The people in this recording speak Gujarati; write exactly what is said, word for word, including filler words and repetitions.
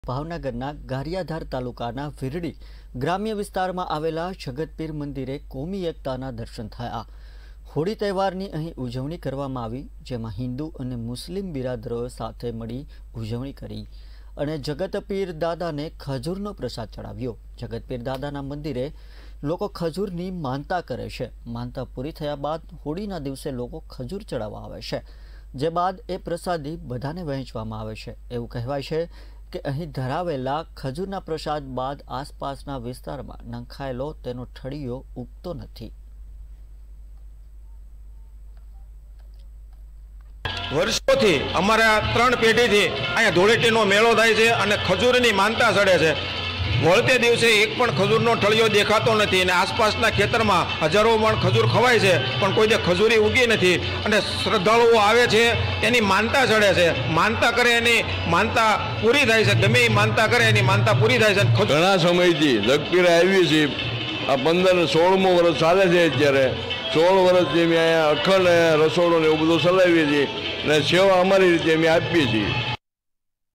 ભાવનગરના ગારિયાધાર તાલુકાના વીરડી ગ્રામ્ય વિસ્તારમાં આવેલા જગતપીર મંદિરે કોમી એકતાના દર્શન થયા। હોળી તહેવારની અહીં ઉજવણી કરવામાં આવી, જેમાં હિન્દુ અને મુસ્લિમ બિરાદરોએ સાથે મળી ઉજવણી કરી અને જગતપીર દાદાને ખજૂરનો પ્રસાદ ચડાવ્યો। જગતપીર દાદાના મંદિરે લોકો ખજૂરની માનતા કરે છે। માનતા પૂરી થયા બાદ હોળીના દિવસે લોકો ખજૂર ચડાવવા આવે છે, જે બાદ એ પ્રસાદી બધાને વહેંચવામાં આવે છે। એવું કહેવાય છે કે અહીં ધરાવેલા ખજૂરના પ્રસાદ બાદ આસપાસના વિસ્તારમાં નંખાયેલો તેનો ઠળિયો ઉગતો નથી। વર્ષોથી અમારા ત્રણ પેઢીથી અહીંયા ધૂળેટીનો મેળો થાય છે અને ખજૂરની માનતા ચડે છે। વળતે દિવસે એક પણ ખજૂરનો ઠળિયો દેખાતો નથી અને આસપાસના ખેતરમાં હજારો મણ ખજૂર ખવાય છે, પણ કોઈ દે ખજૂરી ઉગી નથી અને શ્રદ્ધાળુઓ આવે છે, એની માનતા ચડે છે। માનતા કરે એની માનતા પૂરી થાય છે। ગમે એ માનતા કરે એની માનતા પૂરી થાય છે। ઘણા સમયથી જગતપીર આવી છે, આ પંદર સોળમો વર્ષ ચાલે છે। અત્યારે સોળ વર્ષથી અમે અહીંયા અખંડ રસોડો ને એવું બધું ચલાવીએ છીએ અને સેવા અમારી રીતે અમે આપીએ છીએ।